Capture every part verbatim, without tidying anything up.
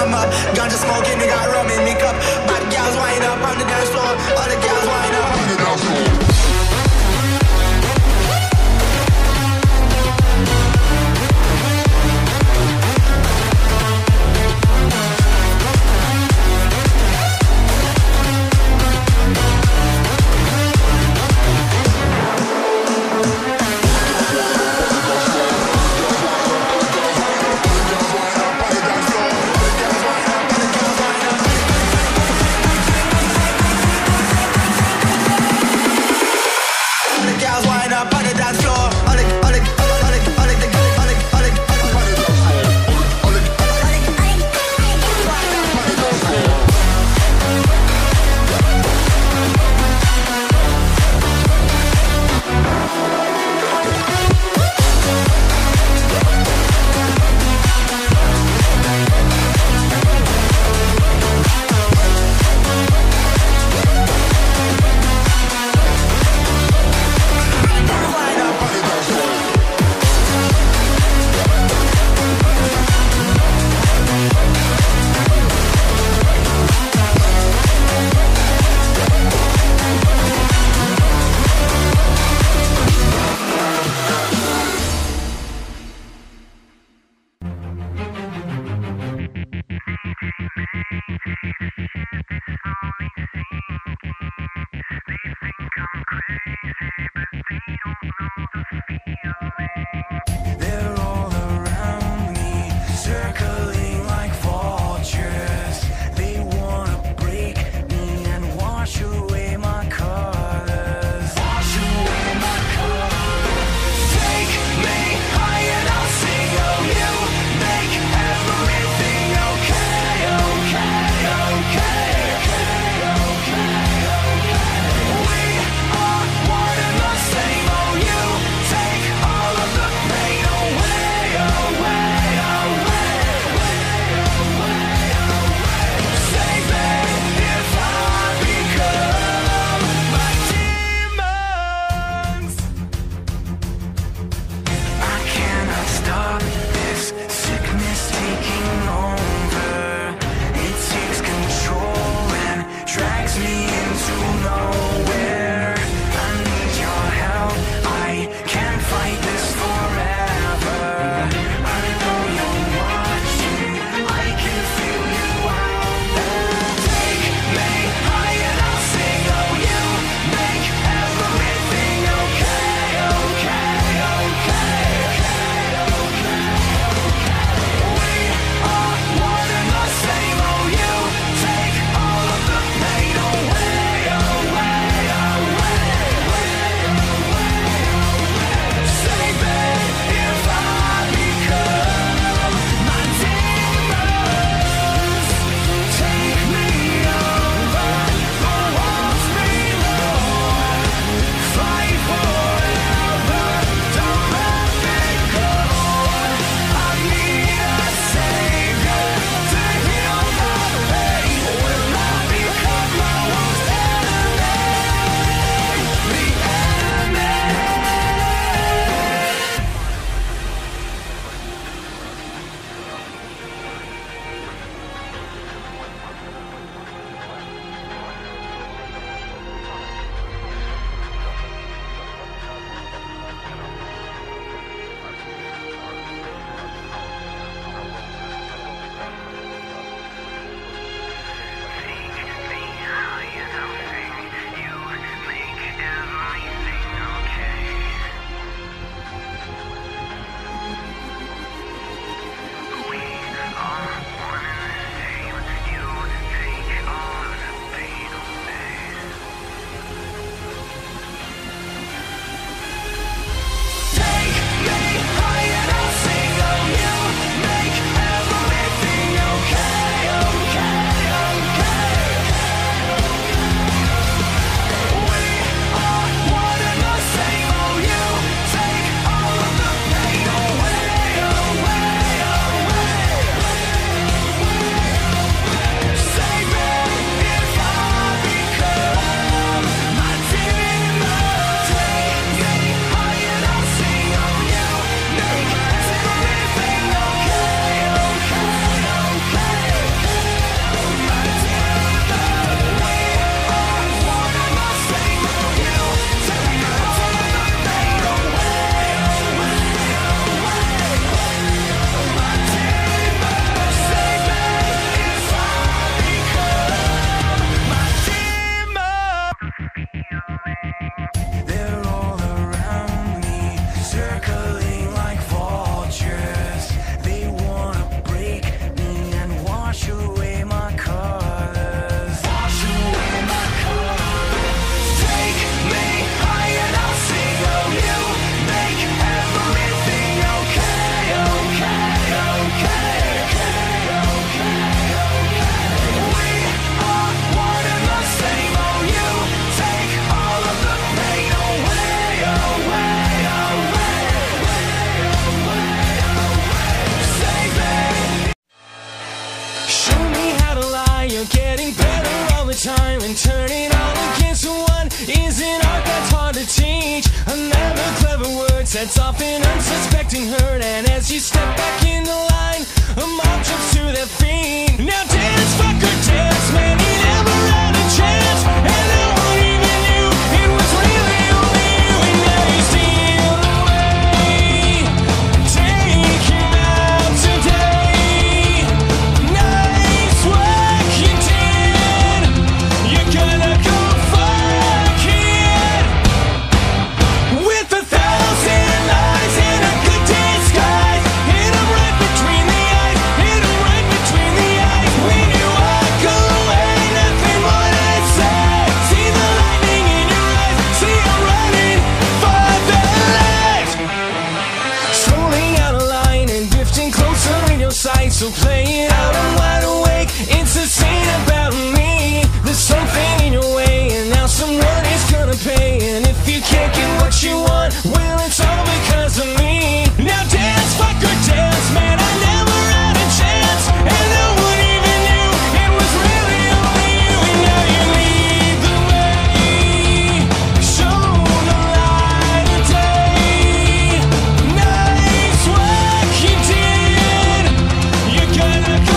warm up. Ganja smoking, we got rum in me cup. Bad girls wind up on the dance floor. All the girls wind up on the dance floor. you're getting better all the time, and turning all against one is an art that's hard to teach. Another clever word sets off an unsuspecting herd, and as you step back in the line, a mob jumps to their feet. Now dance, fucker, dance, man, he never had a chance, and no one even knew it was really only you, and now you steal away. Take him out today. Nice work you did. You're gonna go far, kid. With a thousand eyes and a good disguise, hit 'em right between the eyes, hit 'em right between the eyes. When you walk away, nothing more to say. See the lightning in your eyes, see 'em running for their lives. Strolling out of line and drifting closer in your sight, so play it out, I'm wide awake. It's a scene about me. There's something in your way, and now someone is gonna pay. And if you can't get what you want, well, it's all because of me. Now dance, fucker, dance, man, I never had a chance, and no one even knew it was really only you. And now you lead the way, show the light of day. Nice work you did. You're gonna go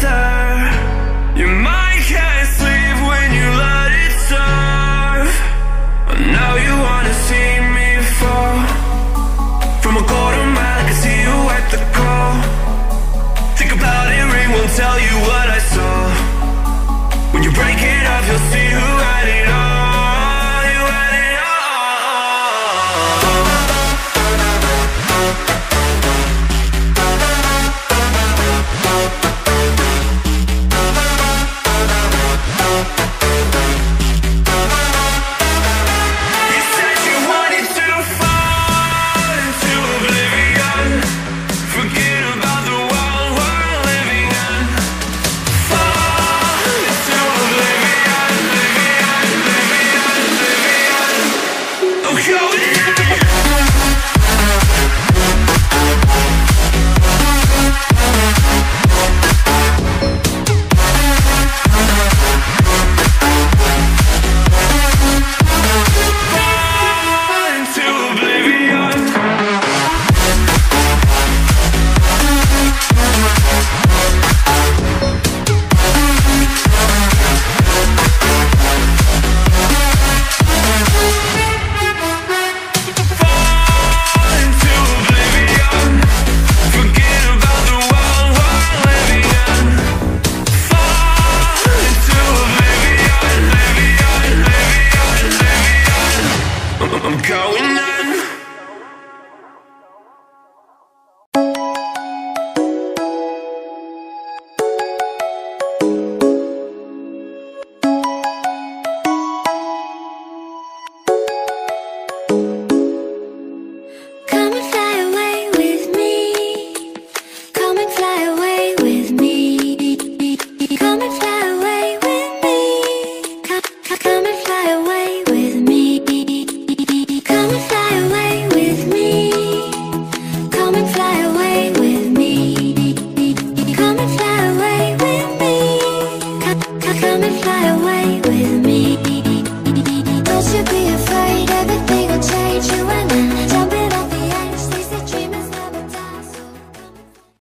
start.